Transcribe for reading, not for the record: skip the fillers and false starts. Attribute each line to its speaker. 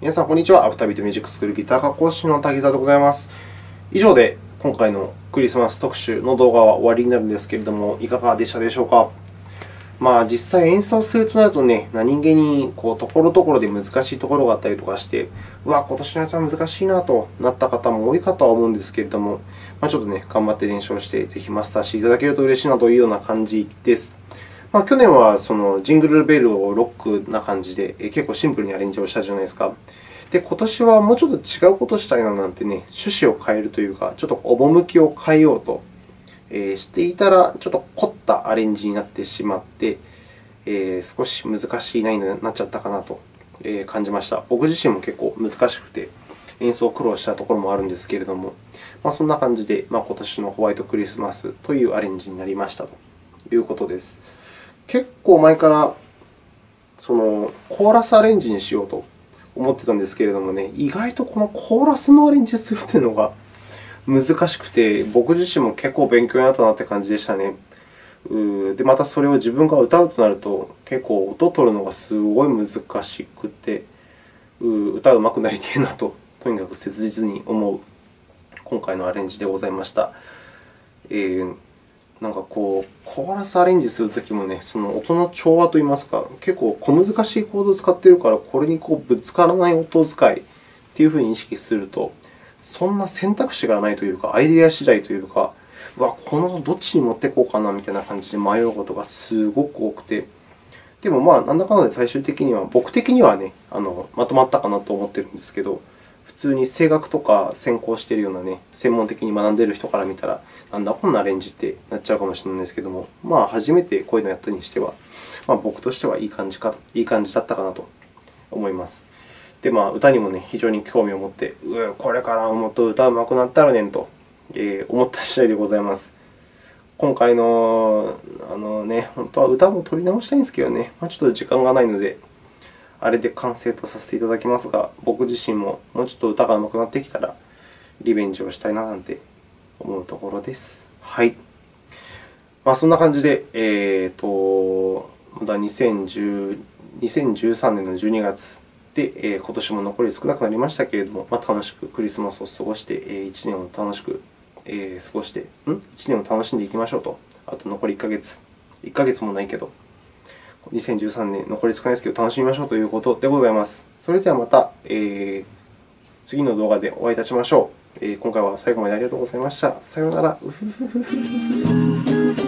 Speaker 1: 皆さん、こんにちは。アフタービートミュージックスクールギター科講師の滝沢でございます。以上で今回のクリスマス特集の動画は終わりになるんですけれども、いかがでしたでしょうか。実際演奏するとなるとね、何気にところどころで難しいところがあったりとかして、今年のやつは難しいなとなった方も多いかとは思うんですけれども、ちょっとね、頑張って練習をして、ぜひマスターしていただけると嬉しいなというような感じです。去年はそのジングルベルをロックな感じで、結構シンプルにアレンジをしたじゃないですか。で、今年はもうちょっと違うことをしたいななんてね、趣旨を変えるというか、ちょっと趣を変えようとしていたら、ちょっと凝ったアレンジになってしまって、少し難しい難易度になっちゃったかなと感じました。僕自身も結構難しくて、演奏苦労したところもあるんですけれども、そんな感じで、今年のホワイトクリスマスというアレンジになりましたということです。結構前からコーラスアレンジにしようと思ってたんですけれどもね、意外とこのコーラスのアレンジするというのが難しくて、僕自身も結構勉強になったなという感じでしたね。で、またそれを自分が歌うとなると、結構音を取るのがすごい難しくて、歌うまくなりたいなと、とにかく切実に思う今回のアレンジでございました。コーラスアレンジするときもね、その音の調和といいますか、結構小難しいコードを使っているから、これにぶつからない音遣いというふうに意識すると、そんな選択肢がないというか、アイデア次第というか、この音どっちに持っていこうかなみたいな感じで迷うことがすごく多くて、でもなんだかんだで最終的には、僕的にはね、まとまったかなと思っているんですけど、普通に声楽とか専攻しているようなね、専門的に学んでいる人から見たら、なんだこんなアレンジってなっちゃうかもしれないんですけども、初めてこういうのをやったにしては、僕としてはいい感じだったかなと思います。で、歌にもね、非常に興味を持って、これからもっと歌うまくなったらねんと思った次第でございます。今回の本当は歌も取り直したいんですけどね、ちょっと時間がないので、あれで完成とさせていただきますが、僕自身ももうちょっと歌が上手くなってきたら、リベンジをしたいななんて思うところです。はい。そんな感じで、まだ2013年の12月で、今年も残り少なくなりましたけれども、楽しくクリスマスを過ごして、1年を楽しく過ごして、1年を楽しんでいきましょうと。あと残り1ヶ月。1ヶ月もないけど、2013年残り少ないですけど、楽しみましょうということでございます。それではまた、次の動画でお会いいたしましょう。今回は最後までありがとうございました。さようなら。